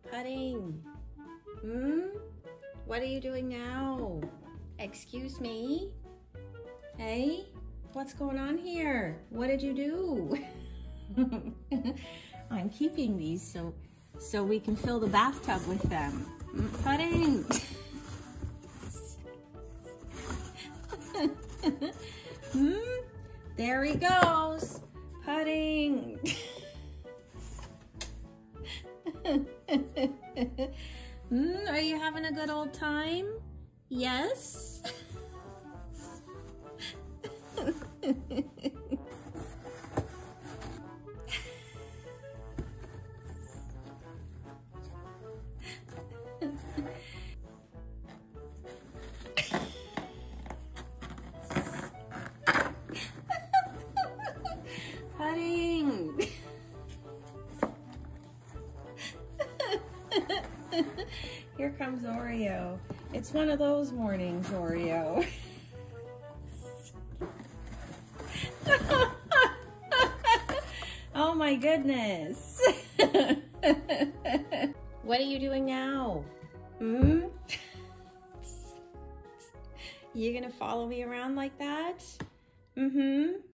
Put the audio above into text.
Putting. What are you doing now? Excuse me? Hey? What's going on here? What did you do? I'm keeping these so we can fill the bathtub with them. Putting. There he goes. Putting. Are you having a good old time? Yes? Putting. Here comes Oreo. It's one of those mornings, Oreo. Oh my goodness. What are you doing now? You gonna follow me around like that?